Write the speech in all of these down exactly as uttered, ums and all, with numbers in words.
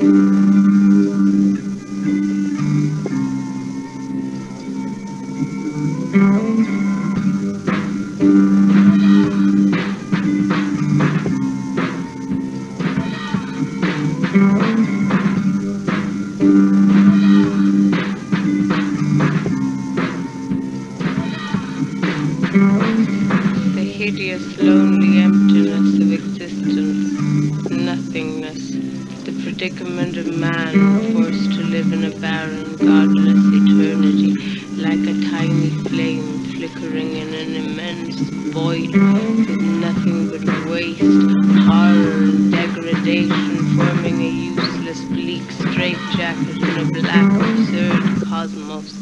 The hideous, lonely emptiness of existence, nothingness, the predicament of man forced to live in a barren, godless eternity, like a tiny flame flickering in an immense void, with nothing but waste, horror, and degradation forming a useless, bleak straitjacket in a black, absurd cosmos.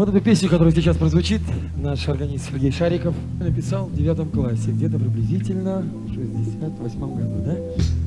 Вот эту песню, которая сейчас прозвучит, наш органист Сергей Шариков написал в девятом классе, где-то приблизительно в шестьдесят восьмом году, да?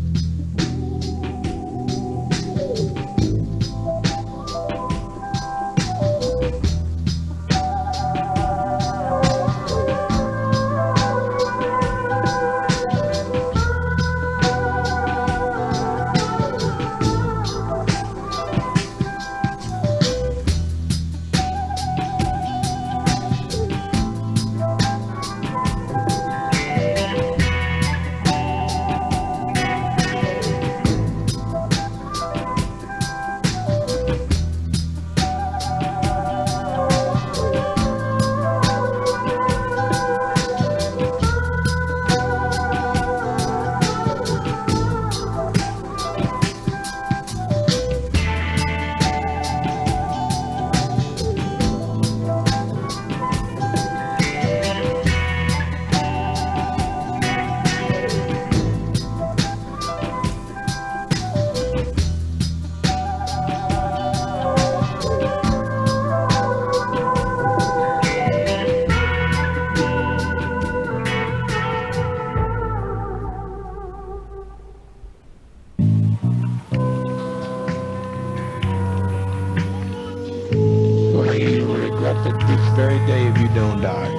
This very day if you don't die.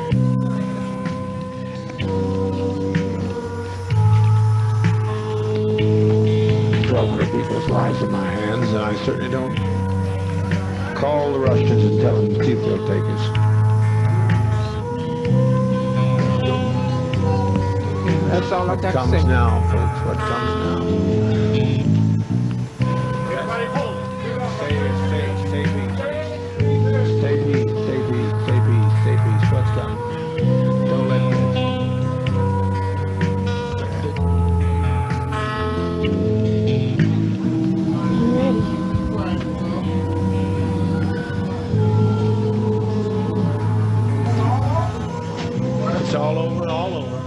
twelve hundred people's lives in my hands, and I certainly don't call the Russians and tell them to see if they'll take us. That's all I What got comes to say. now, folks, what comes now. Everybody hold it. Stay, stay, stay peace. Stay peace, stay peace, stay peace, stay peace. What's coming? Don't let this. It's all over, all over.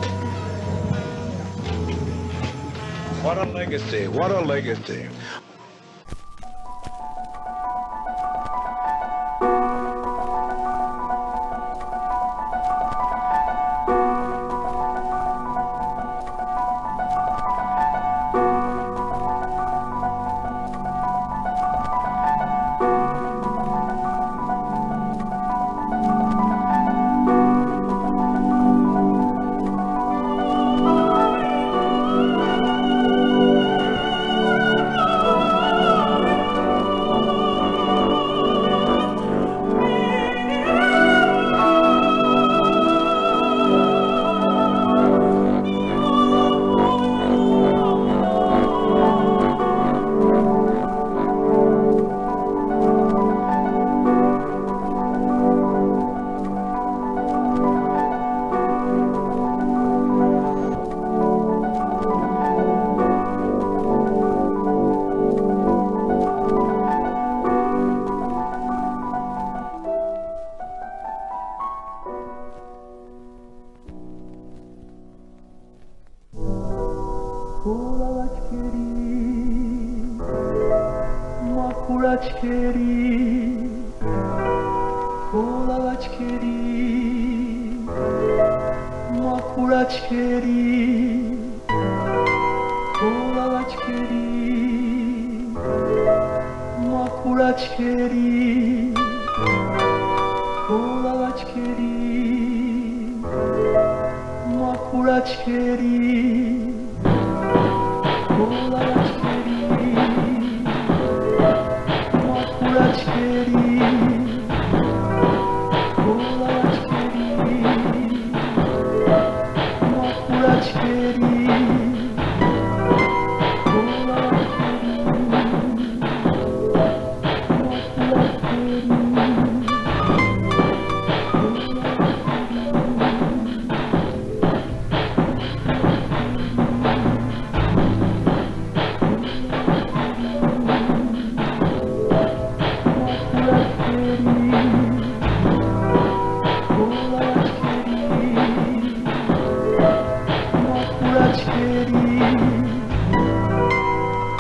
What a legacy, what a legacy.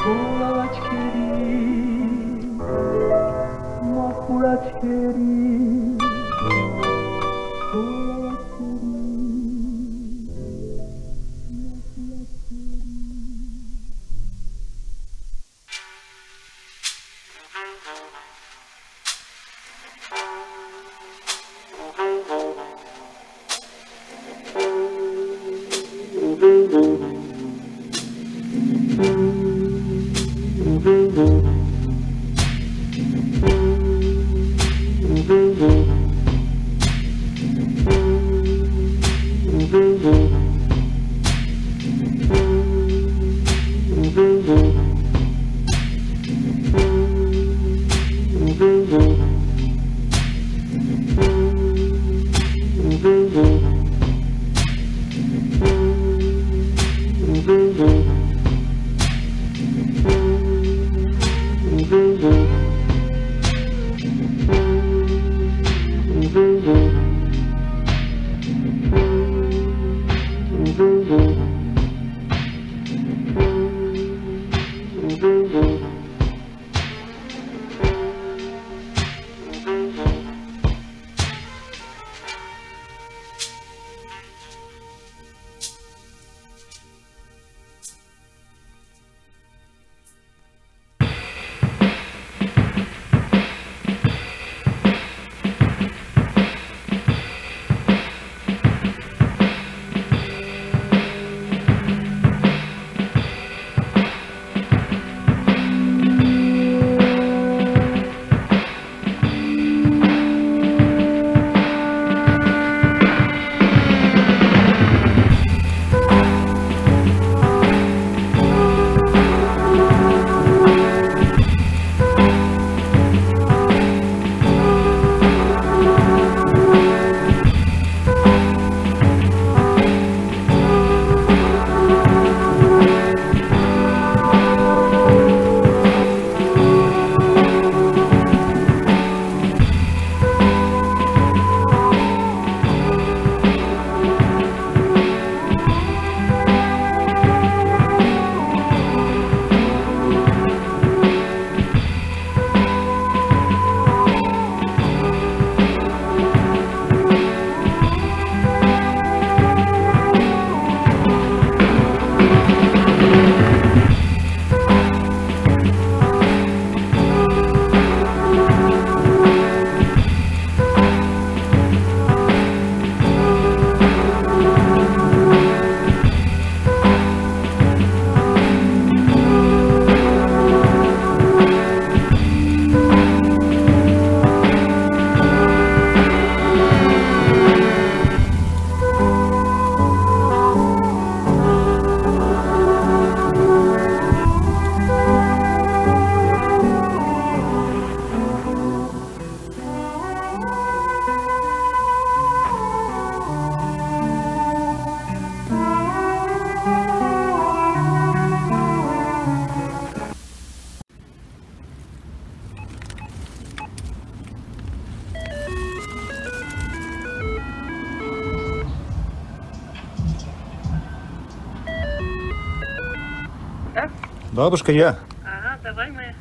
Makura cheri Бабушка, я. Ага, давай мы.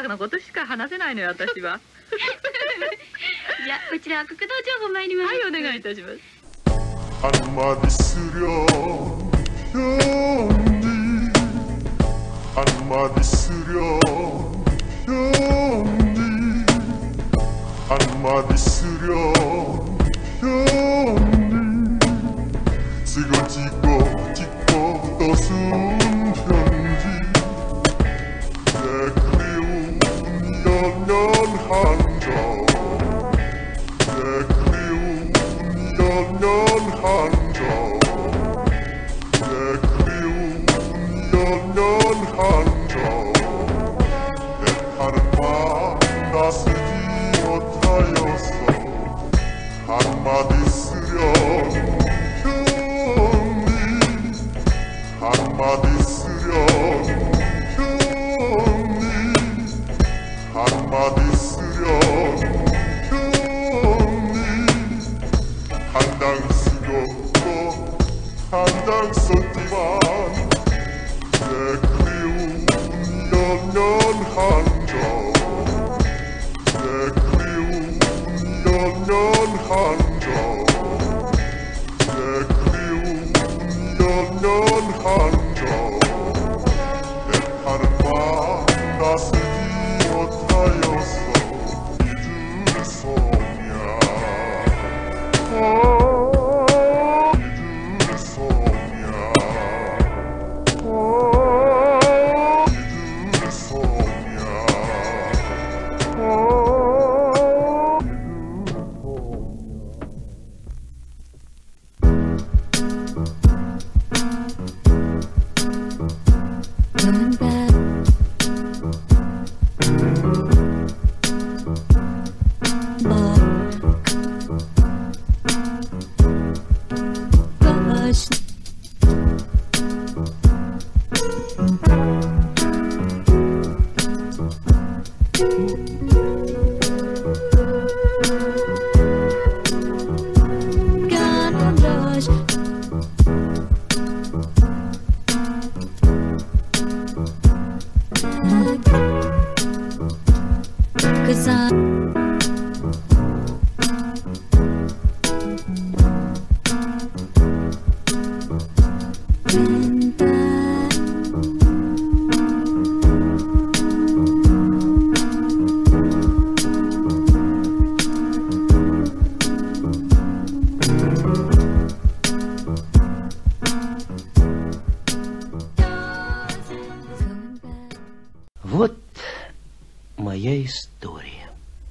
のことしか話せないのよ、私は。 じゃあこちらは国道情報参ります。 はい、お願いいたします。 한마디 쓰려니 한마디 쓰려니 한마디 쓰려니 쓰고 찍고 찍고 또 쓴 편지 내 그리운 연연 한정 내 그리운 연연 한정 내 그리운 연연 한정 내 팔은 만나쓰지 못하였어 한마디 쓰려니 한마디 쓰려니 한마디 쓰려니 한 장 쓰고 또 한 장 썼지만 내 그리운 연연 한정 내 그리운 연연 한정 내 그리운 연연 한정 내 팔은 만나쓰지 못하였어 이들의 소냐 이들의 소냐 이들의 소냐 Going back. Gosh. God, gosh. Cause I went back. Going back. Вот моя история.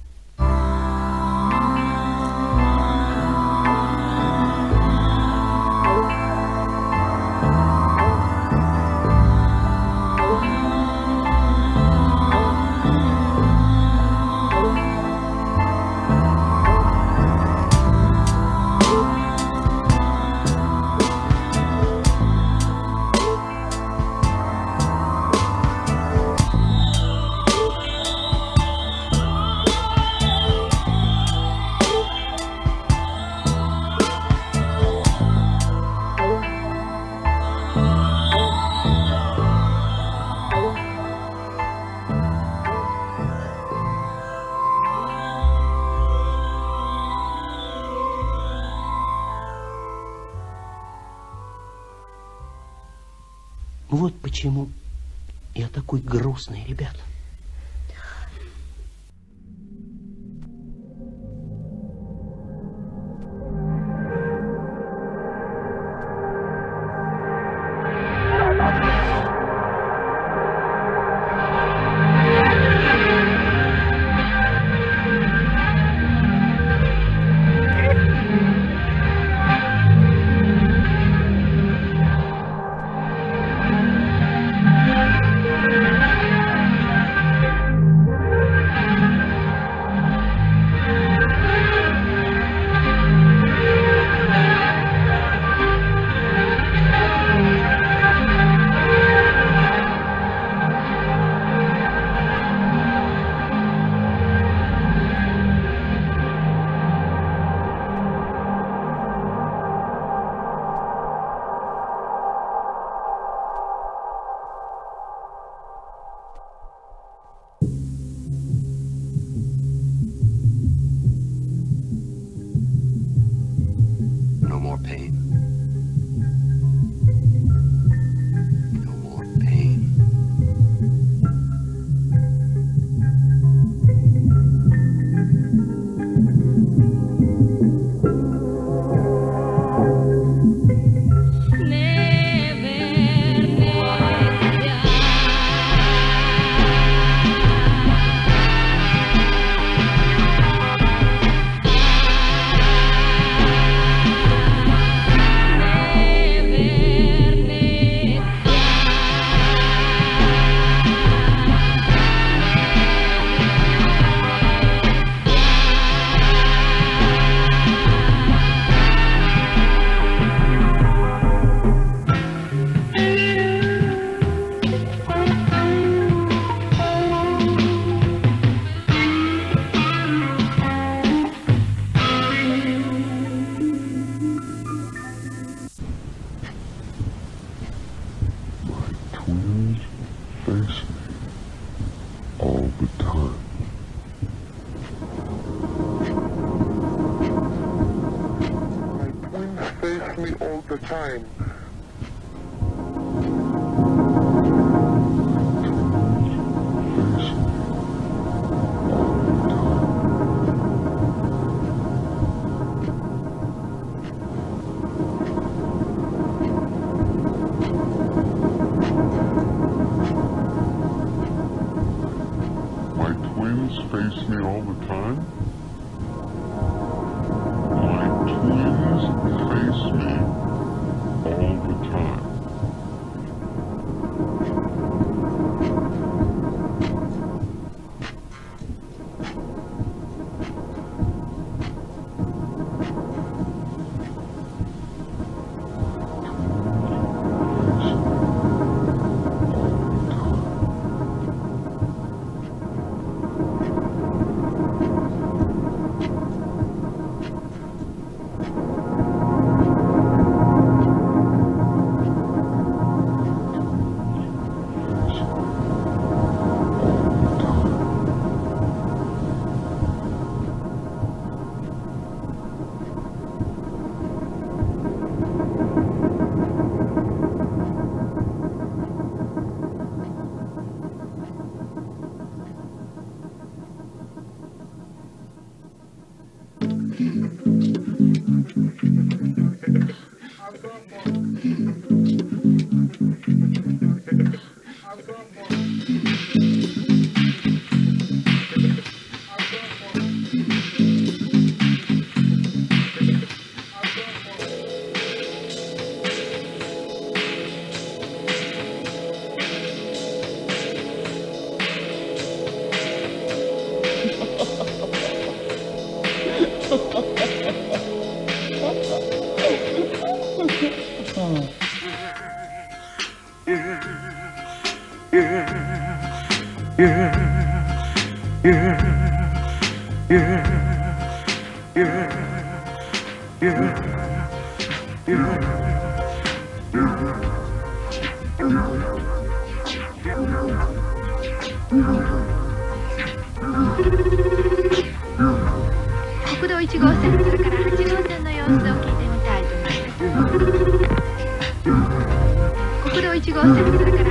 Вот почему я такой грустный, ребята. pain. No more pain. Time. My twins face me all the time. My twins face me all the time. 国道いち号線、それからはち号線の様子を聞いてみたいと思います。国道いち号線、それから